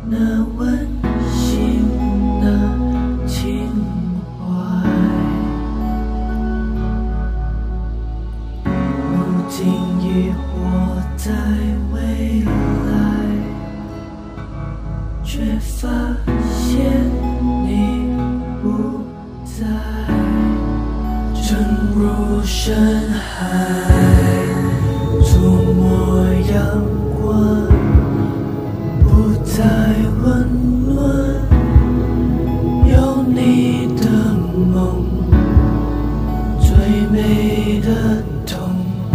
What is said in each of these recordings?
那温馨的情怀，如今已活在未来，却发现你不在。沉入深海，触摸阳光，不再温暖。有你的梦，最美的痛，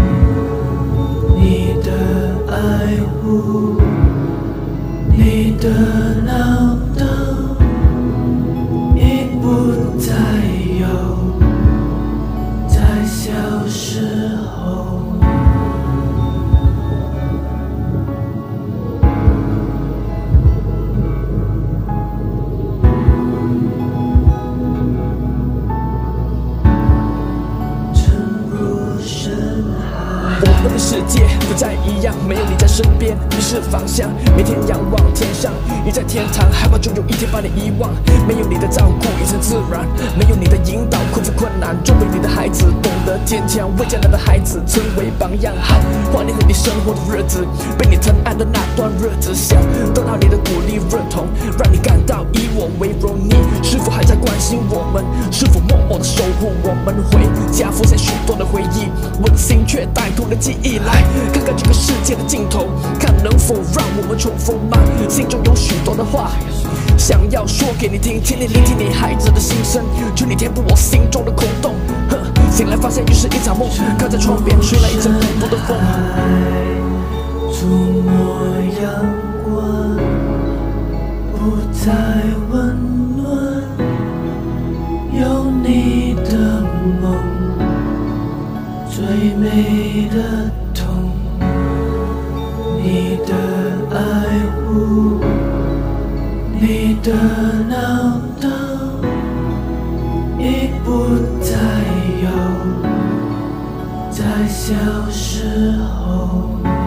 你的爱护，你的唠叨，已不再有。在小时候，沉入深海。 我们的世界不再一样，没有你在身边，迷失方向。每天仰望天上，你在天堂，害怕终有一天把你遗忘。没有你的照顾，一尘自然；没有你的引导，克服困难。作为你的孩子，懂得坚强，为将来的孩子成为榜样。好，怀念和你生活的日子，被你疼爱的那段日子，想得到你的鼓励认同，让你感到以我为荣。你是否还在关心我们？是否默默的守护我们？回家浮现许多的回忆，温馨却带痛的记忆。来看看这个世界的尽头，看能否让我们重逢吗？心中有许多的话想要说给你听，请你聆听你孩子的心声，求你填补我心中的空洞。醒来发现又是一场梦，靠在窗边吹来一阵孤独的风。 触摸阳光，不再温暖。有你的梦，最美的痛，你的爱护，你的唠叨，已不再有。在小时候。